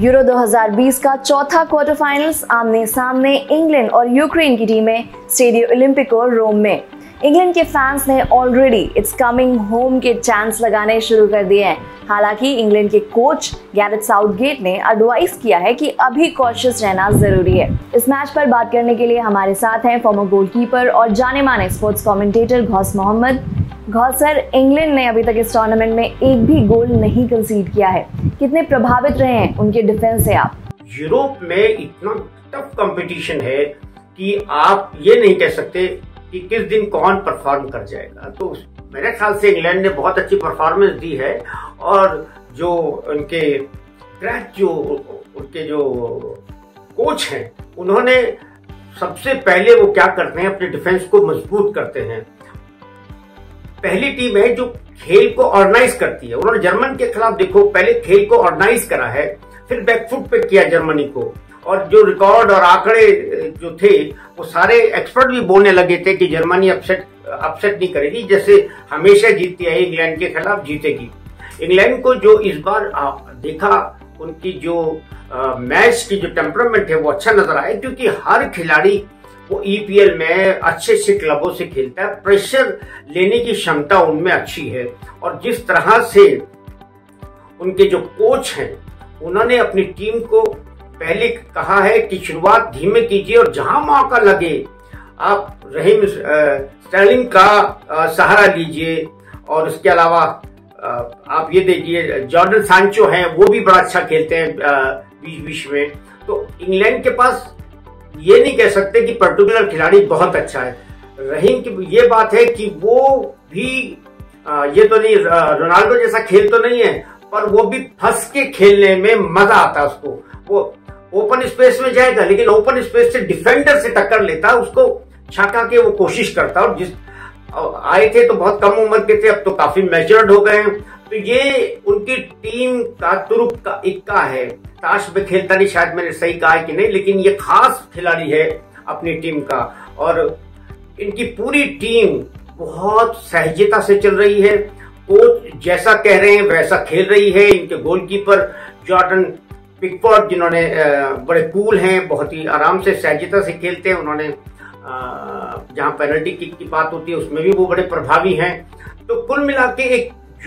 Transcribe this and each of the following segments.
Euro 2020 का चौथा quarter finals आमने सामने इंग्लैंड और यूक्रेन की टीमें स्टेडियो ओलंपिको रोम में। इंग्लैंड के फैंस ने ऑलरेडी इट्स कमिंग होम के चांस लगाने शुरू कर दिए हैं। हालांकि इंग्लैंड के कोच गैरेथ साउथगेट ने एडवाइस किया है कि अभी कॉशियस रहना जरूरी है। इस मैच पर बात करने के लिए हमारे साथ हैं फॉर्मर गोलकीपर और जाने माने sports commentator Ghaus Mohammad. Ghaus sir, England ने अभी तक इस टूर्नामेंट में एक भी गोल नहीं कंसीड किया है, कितने प्रभावित रहे हैं उनके डिफेंस से आप? यूरोप में इतना टफ कंपटीशन है कि आप ये नहीं कह सकते कि किस दिन कौन परफॉर्म कर जाएगा। तो मेरे ख्याल से इंग्लैंड ने बहुत अच्छी परफॉर्मेंस दी है और जो उनके कोच हैं उन्होंने सबसे पहले वो क्या करते हैं, अपने डिफेंस को मजबूत करते हैं। पहली टीम है जो खेल को ऑर्गेनाइज करती है। उन्होंने जर्मन के खिलाफ देखो पहले खेल को ऑर्गेनाइज करा है, फिर बैकफुट पे किया जर्मनी को। और जो रिकॉर्ड और आंकड़े जो थे वो सारे एक्सपर्ट भी बोलने लगे थे कि जर्मनी अपसेट नहीं करेगी, जैसे हमेशा जीतती है इंग्लैंड के खिलाफ जीतेगी। इंग्लैंड को जो इस बार देखा, उनकी जो मैच की जो टेम्परामेंट है वो अच्छा नजर आया, क्योंकि हर खिलाड़ी वो ईपीएल में अच्छे से क्लबों से खेलता है, प्रेशर लेने की क्षमता उनमें अच्छी है। और जिस तरह से उनके जो कोच हैं उन्होंने अपनी टीम को पहले कहा है कि शुरुआत धीमे कीजिए और जहां मौका लगे आप रहीम स्टर्लिंग का सहारा लीजिए। और उसके अलावा आप ये देखिए जॉर्डन सांचो हैं, वो भी बड़ा अच्छा खेलते हैं बीच में। तो इंग्लैंड के पास ये नहीं कह सकते कि पर्टिकुलर खिलाड़ी बहुत अच्छा है। रहीम की ये बात है कि वो भी ये तो नहीं, रोनाल्डो जैसा खेल तो नहीं है, पर वो भी फंस के खेलने में मजा आता है उसको। वो ओपन स्पेस में जाएगा लेकिन ओपन स्पेस से डिफेंडर से टक्कर लेता है, उसको छका के वो कोशिश करता है। और जिस आए थे तो बहुत कम उम्र के थे, अब तो काफी मैच्योर्ड हो गए हैं। तो ये उनकी टीम का तुरुप का इक्का है। ताश में खेलता नहीं, शायद मैंने सही कहा है कि नहीं, लेकिन ये खास खिलाड़ी है अपनी टीम का। और इनकी पूरी टीम बहुत सहजता से चल रही है। कोच जैसा कह रहे हैं वैसा खेल रही है। इनके गोलकीपर जॉर्डन पिकफोर्ड, जिन्होंने बड़े कूल हैं, बहुत ही आराम से सहजता से खेलते हैं। उन्होंने जहां पेनल्टी किक की बात होती है उसमें भी वो बड़े प्रभावी हैं। तो कुल मिला के एक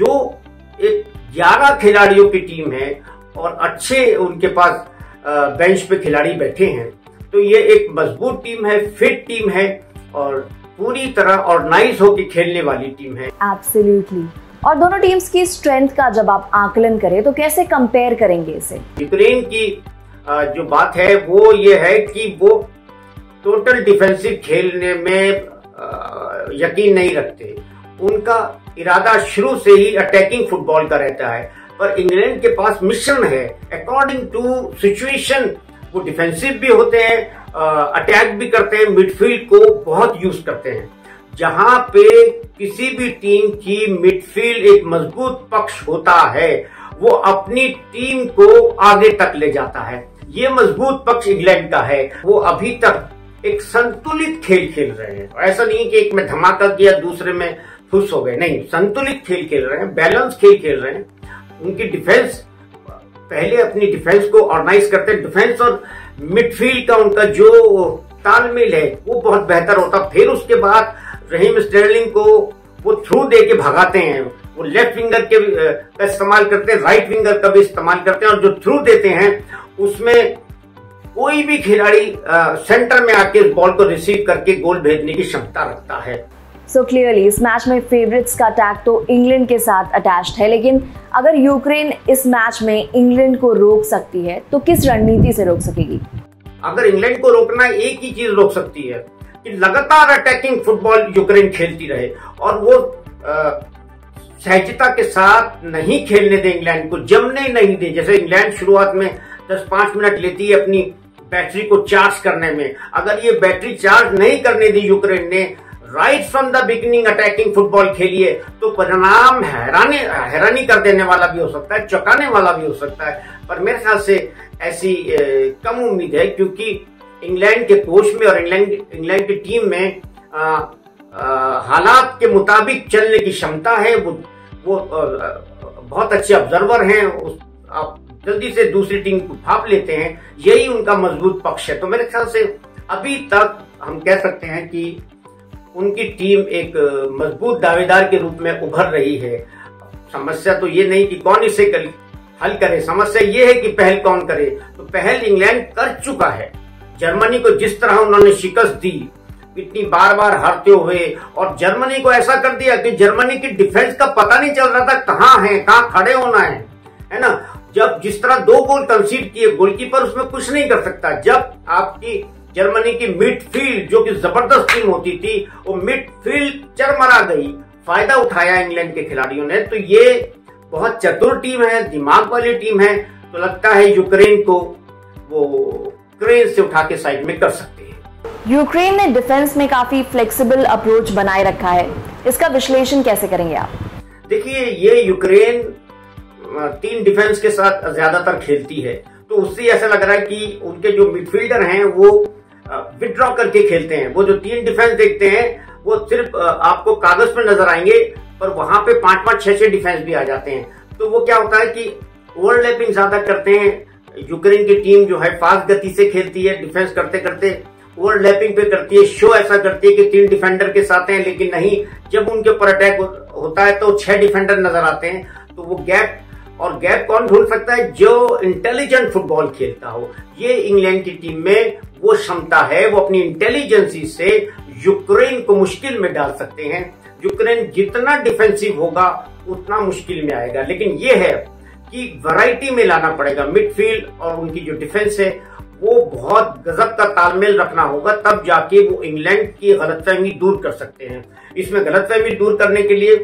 11 खिलाड़ियों की टीम है और अच्छे उनके पास बेंच पे खिलाड़ी बैठे हैं। तो ये एक मजबूत टीम है, फिट टीम है और पूरी तरह ऑर्गेनाइज होकर खेलने वाली टीम है। एब्सोल्युटली। और दोनों टीम्स की स्ट्रेंथ का जब आप आकलन करें तो कैसे कंपेयर करेंगे इसे? यूक्रेन की जो बात है वो ये है कि वो टोटल डिफेंसिव खेलने में यकीन नहीं रखते। उनका इरादा शुरू से ही अटैकिंग फुटबॉल का रहता है। पर इंग्लैंड के पास मिशन है, अकॉर्डिंग टू सिचुएशन वो डिफेंसिव भी होते हैं, अटैक भी करते हैं, मिडफील्ड को बहुत यूज करते हैं। जहां पे किसी भी टीम की मिडफील्ड एक मजबूत पक्ष होता है वो अपनी टीम को आगे तक ले जाता है। ये मजबूत पक्ष इंग्लैंड का है। वो अभी तक एक संतुलित खेल खेल रहे हैं। ऐसा नहीं कि एक में धमाका किया दूसरे में खुश हो गए, नहीं, संतुलित खेल खेल रहे हैं, बैलेंस खेल खेल रहे हैं। उनकी डिफेंस पहले अपनी डिफेंस को ऑर्गेनाइज करते हैं। डिफेंस और मिडफील्ड का उनका जो तालमेल है वो बहुत बेहतर होता। फिर उसके बाद रहीम स्टर्लिंग को वो थ्रू दे के भगाते हैं। वो लेफ्ट विंगर का इस्तेमाल करते हैं, राइट विंगर का भी इस्तेमाल करते हैं। और जो थ्रू देते हैं उसमें कोई भी खिलाड़ी सेंटर में आके इस बॉल को रिसीव करके गोल भेजने की क्षमता रखता है। सो क्लियरली इस मैच में फेवरेट्स का टैग तो इंग्लैंड के साथ अटैच्ड है, लेकिन अगर यूक्रेन इस मैच में इंग्लैंड को रोक सकती है तो किस रणनीति से रोक सकेगी? अगर इंग्लैंड को रोकना, एक ही चीज रोक सकती है कि लगातार अटैकिंग फुटबॉल यूक्रेन खेलती रहे और वो सहजता के साथ नहीं खेलने दे, इंग्लैंड को जमने नहीं दे। जैसे इंग्लैंड शुरुआत में 10-5 मिनट लेती है अपनी बैटरी को चार्ज करने में, अगर ये बैटरी चार्ज नहीं करने दी यूक्रेन ने, right from the beginning attacking football खेलिए, तो परिणाम हैरानी कर देने वाला भी हो सकता है, चौंकाने वाला भी हो सकता है। पर मेरे ख्याल से ऐसी कम उम्मीद है, क्योंकि इंग्लैंड के कोच में और इंग्लैंड की टीम में हालात के मुताबिक चलने की क्षमता है। वो बहुत अच्छे ऑब्जर्वर हैं। आप जल्दी से दूसरी टीम को भाप लेते हैं, यही उनका मजबूत पक्ष है। तो मेरे ख्याल से अभी तक हम कह सकते हैं कि उनकी टीम एक मजबूत दावेदार के रूप में उभर रही है। समस्या तो ये नहीं कि कौन इसे हल करे, समस्या ये है कि पहल कौन करे। तो पहल इंग्लैंड कर चुका है। जर्मनी को जिस तरह उन्होंने शिकस्त दी, इतनी बार बार हारते हुए, और जर्मनी को ऐसा कर दिया कि जर्मनी की डिफेंस का पता नहीं चल रहा था कहाँ है, कहाँ खड़े होना है ना। जब जिस तरह 2 गोल कंसीड किए, गोलकीपर उसमें कुछ नहीं कर सकता। जब आपकी जर्मनी की मिडफील्ड जो कि जबरदस्त टीम होती थी, वो मिडफील्ड चरमरा गई, फायदा उठाया इंग्लैंड के खिलाड़ियों ने। तो ये बहुत चतुर टीम है, दिमाग वाली टीम है। तो लगता है यूक्रेन को वो क्रेन से उठा के साइड में कर सकते हैं। यूक्रेन ने डिफेंस में काफी फ्लेक्सिबल अप्रोच बनाए रखा है, इसका विश्लेषण कैसे करेंगे आप? देखिए, ये यूक्रेन 3 डिफेंस के साथ ज्यादातर खेलती है, तो उससे ऐसा लग रहा है कि उनके जो मिडफील्डर हैं वो विड्रॉ करके खेलते हैं। वो जो 3 डिफेंस देखते हैं वो सिर्फ आपको कागज पर नजर आएंगे, पर वहां पे 5-5, 6-6 डिफेंस भी आ जाते हैं। तो वो क्या होता है कि ओवरलैपिंग ज्यादा करते हैं। यूक्रेन की टीम जो है फास्ट गति से खेलती है, डिफेंस करते करते ओवरलैपिंग पे करती है, शो ऐसा करती है कि 3 डिफेंडर के साथ हैं, लेकिन नहीं, जब उनके ऊपर अटैक होता है तो 6 डिफेंडर नजर आते हैं। तो वो गैप कौन ढूंढ सकता है? जो इंटेलिजेंट फुटबॉल खेलता हो। ये इंग्लैंड की टीम में वो क्षमता है, वो अपनी इंटेलिजेंसी से यूक्रेन को मुश्किल में डाल सकते हैं। यूक्रेन जितना डिफेंसिव होगा उतना मुश्किल में आएगा, लेकिन ये है कि वैरायटी में लाना पड़ेगा। मिडफील्ड और उनकी जो डिफेंस है वो बहुत गजब का तालमेल रखना होगा, तब जाके वो इंग्लैंड की गलतफहमी दूर कर सकते हैं। इसमें गलतफहमी दूर करने के लिए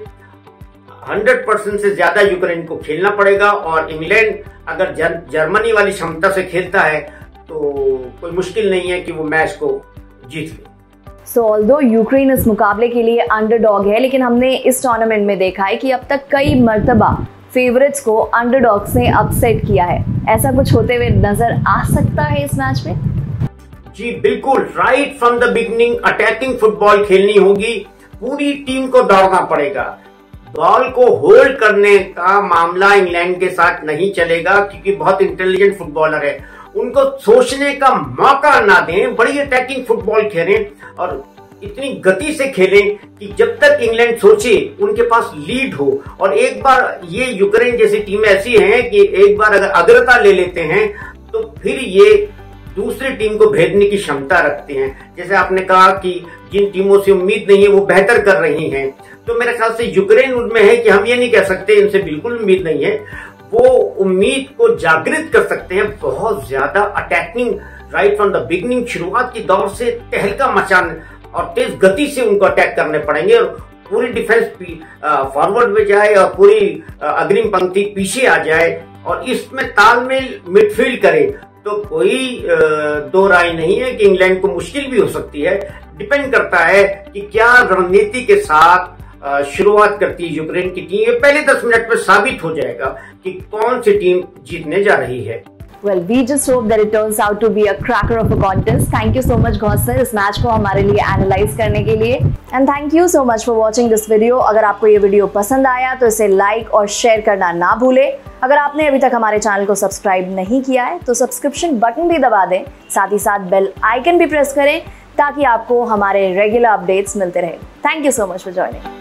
100% से ज्यादा यूक्रेन को खेलना पड़ेगा, और इंग्लैंड अगर जर्मनी वाली क्षमता से खेलता है तो कोई मुश्किल नहीं है कि वो मैच को जीत ले। सो ऑल्दो यूक्रेन इस मुकाबले के लिए अंडरडॉग है, लेकिन हमने इस टूर्नामेंट में देखा है कि अब तक कई मर्तबा फेवरेट्स को अंडरडॉग्स ने अपसेट किया है। ऐसा कुछ होते हुए नजर आ सकता है इस मैच में? जी बिल्कुल, right from the beginning attacking football खेलनी होगी, पूरी टीम को दौड़ना पड़ेगा। बॉल को होल्ड करने का मामला इंग्लैंड के साथ नहीं चलेगा, क्योंकि बहुत इंटेलिजेंट फुटबॉलर है। उनको सोचने का मौका ना दें, बड़ी अटैकिंग फुटबॉल खेलें और इतनी गति से खेलें कि जब तक इंग्लैंड सोचे उनके पास लीड हो। और एक बार ये यूक्रेन जैसी टीम ऐसी हैं कि एक बार अगर अग्रता ले लेते हैं तो फिर ये दूसरी टीम को भेजने की क्षमता रखते हैं। जैसे आपने कहा कि जिन टीमों से उम्मीद नहीं है वो बेहतर कर रही हैं, तो मेरे ख्याल से यूक्रेन उनमें है कि हम ये नहीं कह सकते इनसे बिल्कुल उम्मीद नहीं है। वो उम्मीद को जागृत कर सकते हैं, बहुत ज्यादा attacking right from the beginning, शुरुआत की दौर से तहलका मचाने और तेज गति से उनको अटैक करने पड़ेंगे, और पूरी डिफेंस फॉरवर्ड में जाए और पूरी अग्रिम पंक्ति पीछे आ जाए, और इसमें तालमेल मिडफील्ड करे, तो कोई दो राय नहीं है कि इंग्लैंड को मुश्किल भी हो सकती है। डिपेंड करता है कि क्या रणनीति के साथ शुरुआत करती है यूक्रेन की टीम। ये पहले 10 मिनट में साबित हो जाएगा कि कौन सी टीम जीतने जा रही है। Well, we just hope that it turns out to be a cracker of a contest. Thank you so much Ghosh sir इस मैच को हमारे लिए एनालाइज करने के लिए, and thank you so much for watching this video. अगर आपको ये वीडियो पसंद आया तो इसे लाइक और शेयर करना ना भूले। अगर आपने अभी तक हमारे चैनल को सब्सक्राइब नहीं किया है तो सब्सक्रिप्शन बटन भी दबा दें, साथ ही साथ बेल आइकन भी प्रेस करें ताकि आपको हमारे रेगुलर अपडेट्स मिलते रहे। Thank you so much for joining.